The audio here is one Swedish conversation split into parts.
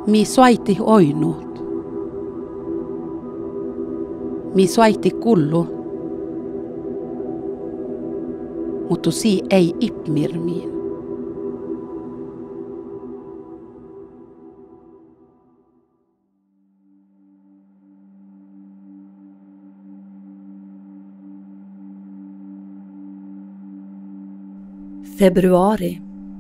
Mi soiti oinut. Mi soiti kullu. Mutta si ei ipmirmiin. Februari.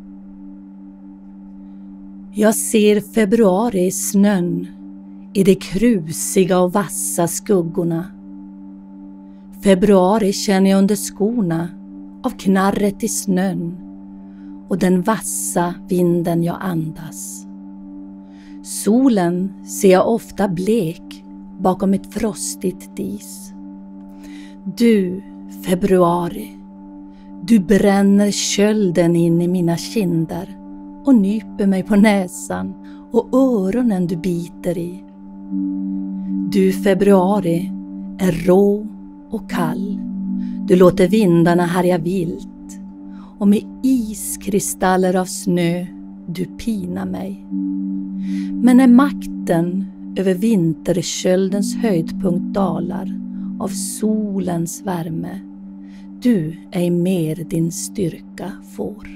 Jag ser februari i snön, i de krusiga och vassa skuggorna. Februari känner jag under skorna av knarret i snön och den vassa vinden jag andas. Solen ser jag ofta blek bakom ett frostigt dis. Du, februari, du bränner kölden in i mina kinder och nyper mig på näsan och öronen du biter i. Du, februari, är rå och kall. Du låter vindarna härja vilt och med iskristaller av snö du pinar mig. Men när makten över vinterköldens höjdpunkt dalar av solens värme, du ej mer din styrka får.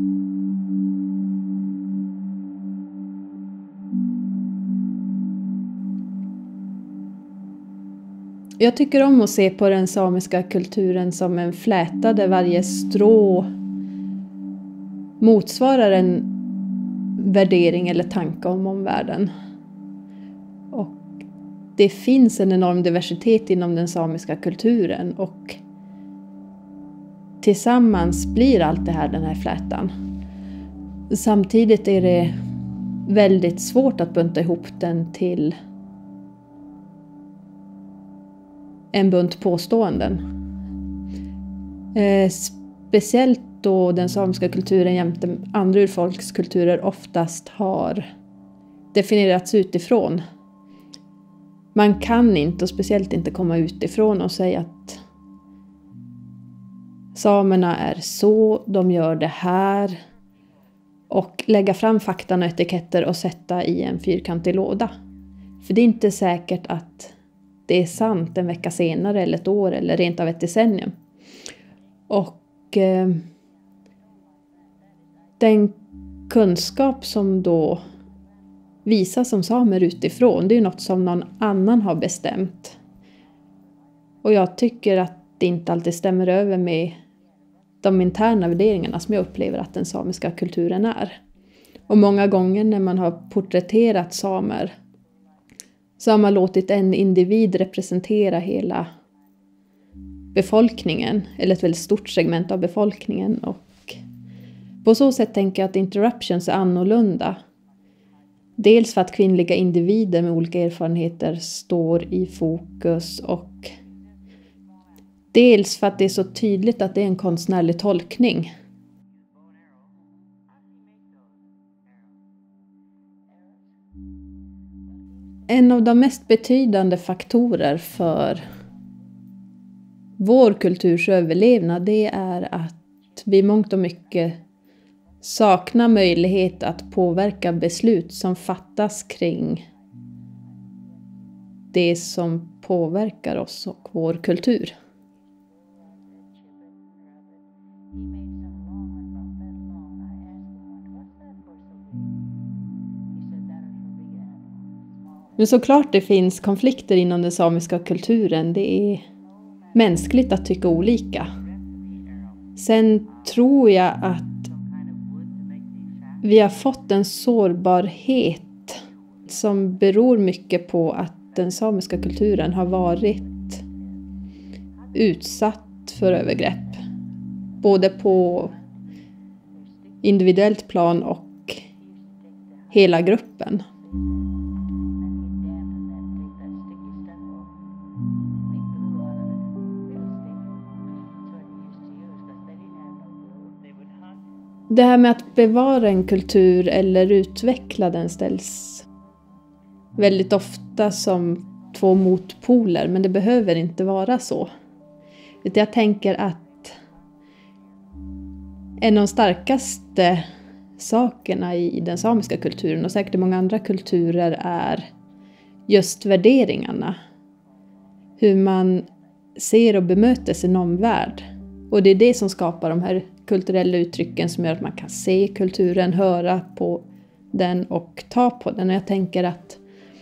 Jag tycker om att se på den samiska kulturen som en fläta där varje strå motsvarar en värdering eller tanke om omvärlden. Och det finns en enorm diversitet inom den samiska kulturen och tillsammans blir allt det här den här flätan. Samtidigt är det väldigt svårt att bunta ihop den till en bunt påståenden. Speciellt då den samiska kulturen jämte andra urfolkskulturer oftast har definierats utifrån. Man kan inte, och speciellt inte, komma utifrån och säga att samerna är så, de gör det här, och lägga fram fakta och etiketter och sätta i en fyrkantig låda. För det är inte säkert att det är sant en vecka senare eller ett år eller rent av ett decennium. Och den kunskap som då visas som samer utifrån, det är något som någon annan har bestämt. Och jag tycker att det inte alltid stämmer över med de interna värderingarna som jag upplever att den samiska kulturen är. Och många gånger när man har porträtterat samer så har man låtit en individ representera hela befolkningen, eller ett väldigt stort segment av befolkningen. Och på så sätt tänker jag att interruptions är annorlunda. Dels för att kvinnliga individer med olika erfarenheter står i fokus, och dels för att det är så tydligt att det är en konstnärlig tolkning. En av de mest betydande faktorer för vår kulturs överlevnad, det är att vi mångt och mycket saknar möjlighet att påverka beslut som fattas kring det som påverkar oss och vår kultur. Men såklart det finns konflikter inom den samiska kulturen. Det är mänskligt att tycka olika. Sen tror jag att vi har fått en sårbarhet som beror mycket på att den samiska kulturen har varit utsatt för övergrepp. Både på individuellt plan och hela gruppen. Det här med att bevara en kultur eller utveckla den ställs väldigt ofta som två motpoler, men det behöver inte vara så. Jag tänker att en av de starkaste sakerna i den samiska kulturen och säkert i många andra kulturer är just värderingarna. Hur man ser och bemöter sin omvärld. Och det är det som skapar de här kulturella uttrycken som gör att man kan se kulturen, höra på den och ta på den. Och jag tänker att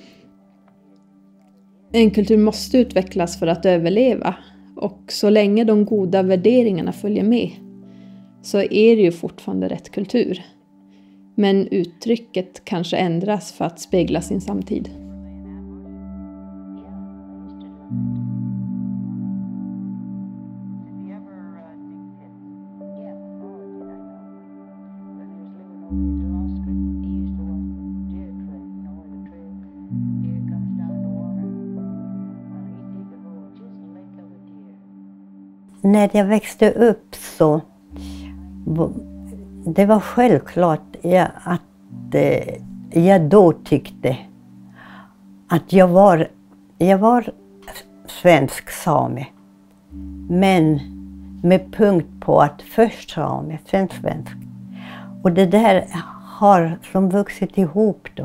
en kultur måste utvecklas för att överleva. Och så länge de goda värderingarna följer med så är det ju fortfarande rätt kultur. Men uttrycket kanske ändras för att spegla sin samtid. När jag växte upp så det var självklart att jag då tyckte att jag var svensk same. Men med punkt på att först same, sen svensk. Och det där har som vuxit ihop då.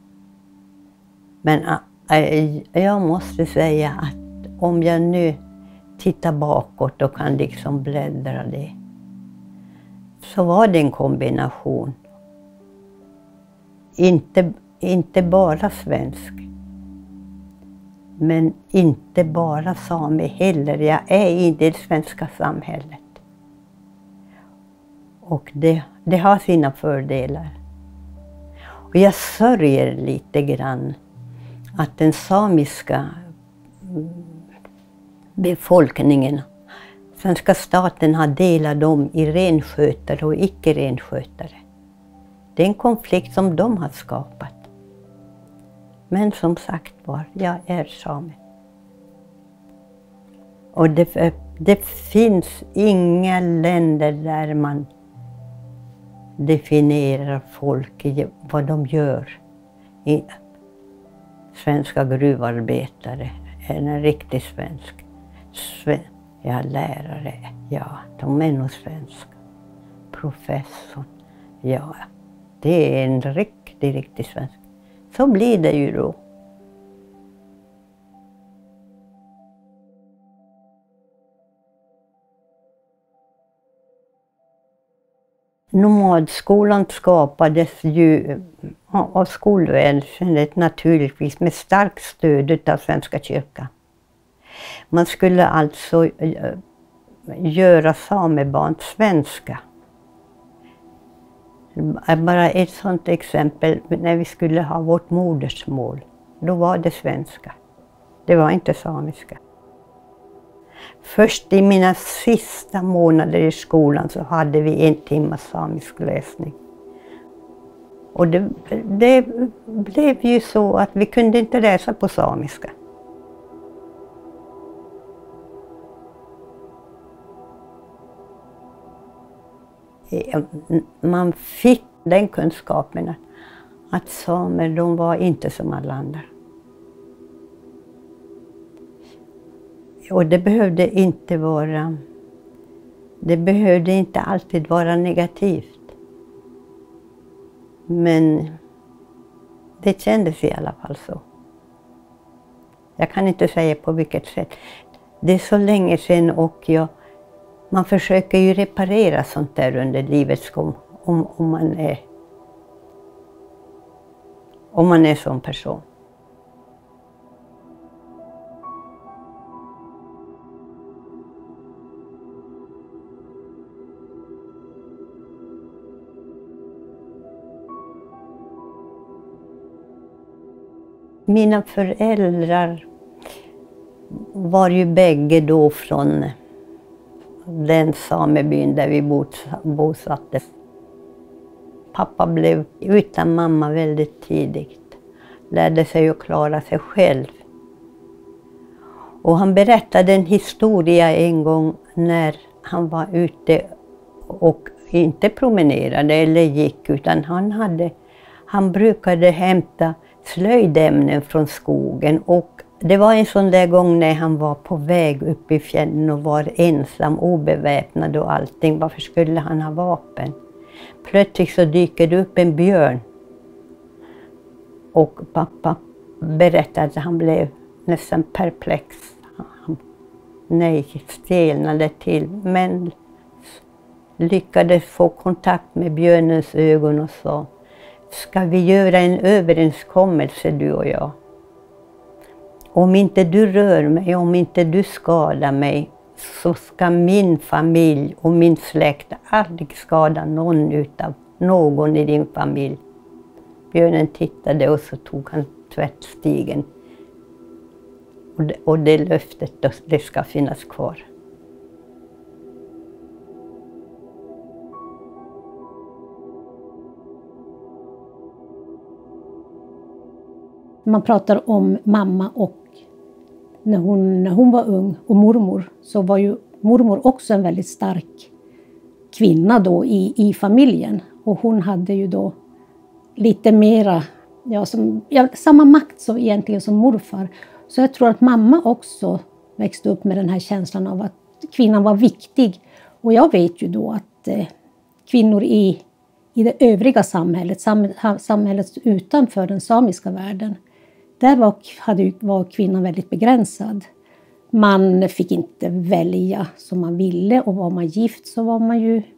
Men jag måste säga att om jag nu tittar bakåt och kan liksom bläddra det, så var det en kombination. Inte bara svensk, men inte bara same heller. Jag är i det svenska samhället. Och det har sina fördelar. Och jag sörjer lite grann att den samiska befolkningen, svenska staten har delat dem i renskötare och icke-renskötare. Det är en konflikt som de har skapat. Men som sagt var, jag är same. Och det finns inga länder där man definierar folk i vad de gör. Svenska gruvarbetare är en riktig svensk. Ja, lärare, ja, de är nog svenska. Professor, ja, det är en riktig svensk. Så blir det ju då. Nomadskolan skapades ju av skolväsendet naturligtvis med starkt stöd av Svenska kyrkan. Man skulle alltså göra samebarn svenska. Bara ett sådant exempel, när vi skulle ha vårt modersmål, då var det svenska. Det var inte samiska. Först i mina sista månader i skolan så hade vi 1 timme samisk läsning. Och det blev ju så att vi kunde inte läsa på samiska. Man fick den kunskapen att samer, de var inte som alla andra. Och det behövde inte alltid vara negativt. Men det kändes i alla fall så. Jag kan inte säga på vilket sätt. Det är så länge sedan och man försöker ju reparera sånt där under livets gång om man är som person. Mina föräldrar var ju bägge då från den samebyn där vi bosattes. Pappa blev utan mamma väldigt tidigt. Lärde sig att klara sig själv. Och han berättade en historia en gång när han var ute och inte promenerade eller gick, utan han brukade hämta slöjdämnen från skogen, och det var en sån där gång när han var på väg upp i fjällen och var ensam, obeväpnad och allting. Varför skulle han ha vapen? Plötsligt så dyker det upp en björn. Och pappa berättade att han blev nästan perplex. Nej, stelnade till. Men lyckades få kontakt med björnens ögon och sa: ska vi göra en överenskommelse du och jag? Om inte du rör mig, om inte du skadar mig, så ska min familj och min släkt aldrig skada någon i din familj. Björnen tittade och så tog han tvättstigen. Och det löftet, det ska finnas kvar. Man pratar om mamma och när hon var ung och mormor, så var ju mormor också en väldigt stark kvinna då i familjen. Och hon hade ju då lite mera, samma makt så egentligen som morfar. Så jag tror att mamma också växte upp med den här känslan av att kvinnan var viktig. Och jag vet ju då att kvinnor i det övriga samhället, samhället utanför den samiska världen, där var kvinnan väldigt begränsad. Man fick inte välja som man ville, och var man gift så var man ju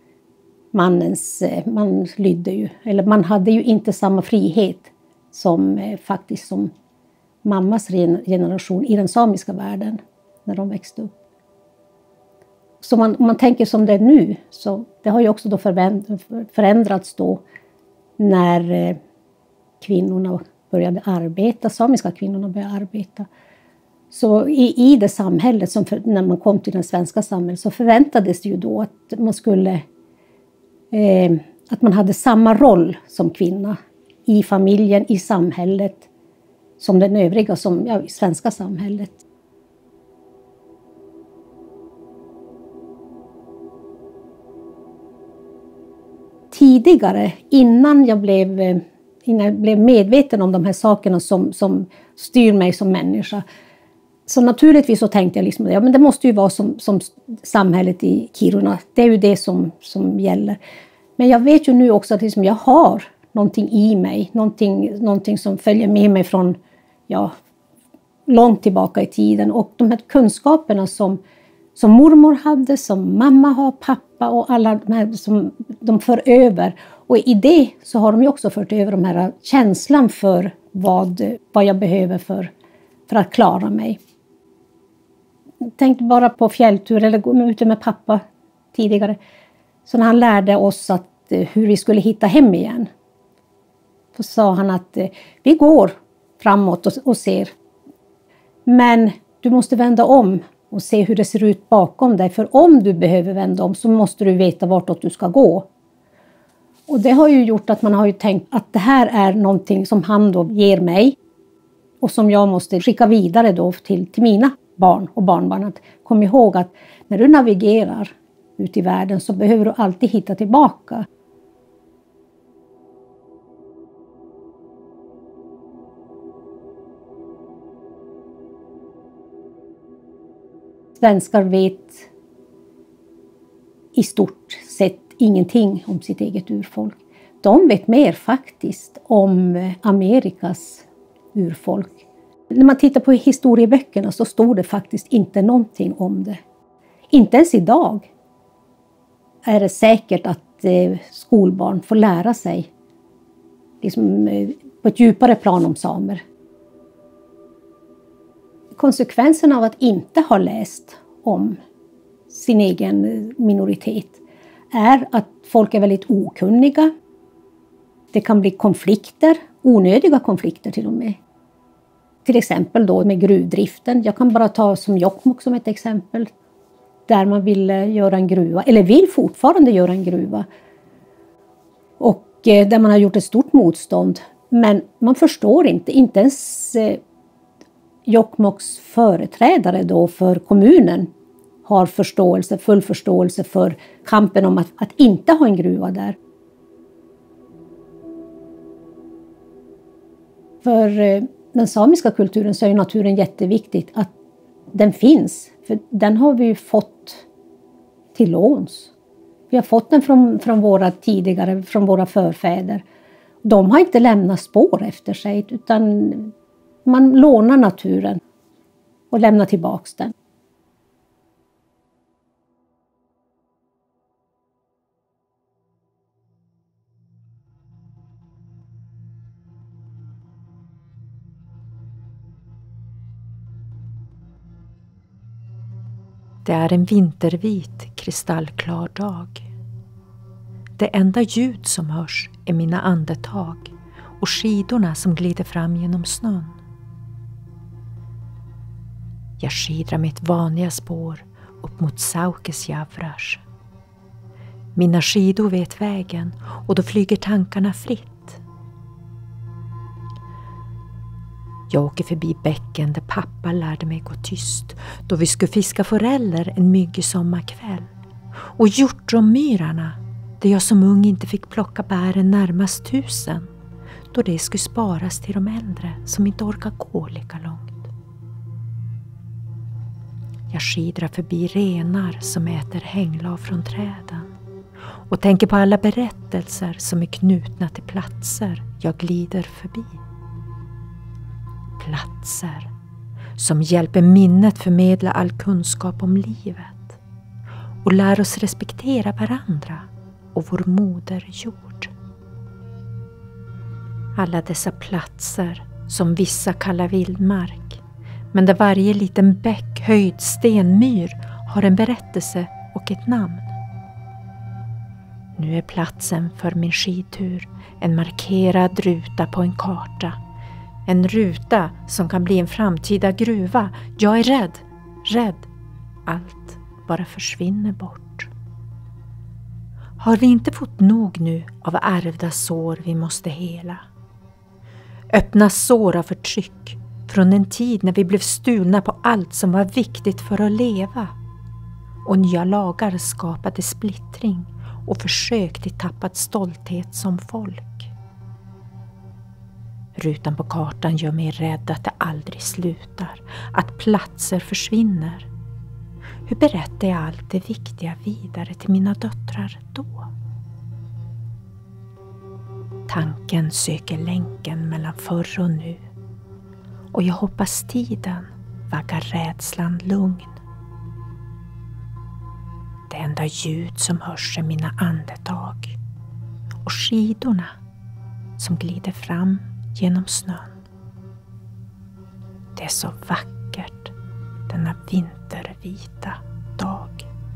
man lydde ju, eller man hade ju inte samma frihet som faktiskt som mammas generation i den samiska världen när de växte upp. Så om man tänker som det är nu, så det har ju också då förändrats då när kvinnorna började arbeta, samiska kvinnorna började arbeta. Så i det samhället, när man kom till det svenska samhället, så förväntades det ju då att man skulle att man hade samma roll som kvinna i familjen, i samhället, som den övriga, i svenska samhället. Tidigare, innan jag blev medveten om de här sakerna som styr mig som människa, så naturligtvis så tänkte jag liksom, men det måste ju vara som samhället i Kiruna. Det är ju det som gäller. Men jag vet ju nu också att liksom jag har någonting i mig, någonting som följer med mig från långt tillbaka i tiden. Och de här kunskaperna som mormor hade, som mamma har, pappa och alla de här som de för över. Och i det så har de ju också fört över de här känslan för vad jag behöver för att klara mig. Jag tänkte bara på fjälltur eller gå ute med pappa tidigare. Så när han lärde oss hur vi skulle hitta hem igen, så sa han att vi går framåt och ser. Men du måste vända om och se hur det ser ut bakom dig. För om du behöver vända om så måste du veta vartåt du ska gå. Och det har ju gjort att man har ju tänkt att det här är någonting som han då ger mig. Och som jag måste skicka vidare då till mina barn och barnbarn. Att kom ihåg att när du navigerar ut i världen så behöver du alltid hitta tillbaka. Svenskar vet i stort sett ingenting om sitt eget urfolk. De vet mer faktiskt om Amerikas urfolk. När man tittar på historieböckerna så står det faktiskt inte någonting om det. Inte ens idag är det säkert att skolbarn får lära sig liksom, på ett djupare plan om samer. Konsekvensen av att inte ha läst om sin egen minoritet är att folk är väldigt okunniga. Det kan bli konflikter, onödiga konflikter till och med. Till exempel då med gruvdriften. Jag kan bara ta som Jokkmokk som ett exempel. Där man vill göra en gruva, eller vill fortfarande göra en gruva. Och där man har gjort ett stort motstånd. Men man förstår inte ens Jokkmokks företrädare då för kommunen har full förståelse för kampen om att inte ha en gruva där. För den samiska kulturen så är ju naturen jätteviktigt att den finns. För den har vi ju fått till låns. Vi har fått den från våra förfäder. De har inte lämnat spår efter sig, utan man lånar naturen och lämnar tillbaks den. Det är en vintervit, kristallklar dag. Det enda ljud som hörs är mina andetag och skidorna som glider fram genom snön. Jag skidrar mitt vanliga spår upp mot Saukesjavras. Mina skidor vet vägen och då flyger tankarna fritt. Jag åker förbi bäcken där pappa lärde mig gå tyst då vi skulle fiska foreller en myggig sommarkväll. Och hjortronmyrarna där jag som ung inte fick plocka bären närmast husen då det skulle sparas till de äldre som inte orkar gå lika långt. Jag skidrar förbi renar som äter hänglav från träden och tänker på alla berättelser som är knutna till platser jag glider förbi. Platser som hjälper minnet förmedla all kunskap om livet och lär oss respektera varandra och vår moder jord. Alla dessa platser som vissa kallar vildmark, men där varje liten bäck, höjd, stenmyr har en berättelse och ett namn. Nu är platsen för min skidtur en markerad ruta på en karta. En ruta som kan bli en framtida gruva. Jag är rädd. Allt bara försvinner bort. Har vi inte fått nog nu av ärvda sår vi måste hela? Öppna sår av förtryck från en tid när vi blev stulna på allt som var viktigt för att leva. Och nya lagar skapade splittring och försök till tappad stolthet som folk. Rutan på kartan gör mig rädd att det aldrig slutar, att platser försvinner. Hur berättar jag allt det viktiga vidare till mina döttrar då? Tanken söker länken mellan förr och nu. Och jag hoppas tiden vaggar rädslan lugn. Det enda ljud som hörs är mina andetag och skidorna som glider fram genom snön. Det är så vackert denna vintervita dag.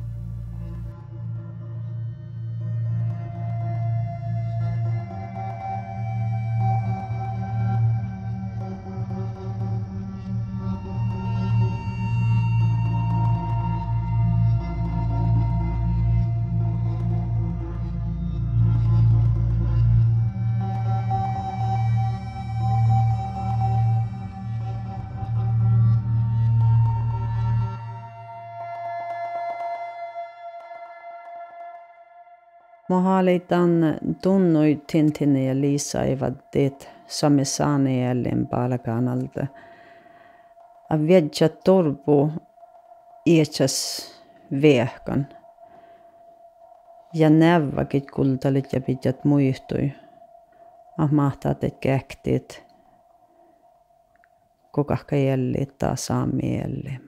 Mahalitan tunnui tintini ja liisaivat teet samesaani jälleen palkanalta. A viedja torpu ietsas vehkan. Ja nävvakit kultalit ja pitjat muistui. Mahtaat et kähtit. Kokahka jälleen taas Sami jälleen.